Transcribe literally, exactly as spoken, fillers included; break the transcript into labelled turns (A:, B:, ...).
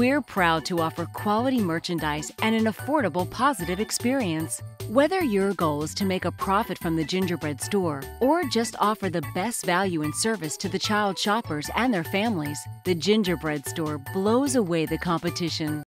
A: We're proud to offer quality merchandise and an affordable, positive experience. Whether your goal is to make a profit from the Gingerbread store or just offer the best value and service to the child shoppers and their families, the Gingerbread store blows away the competition.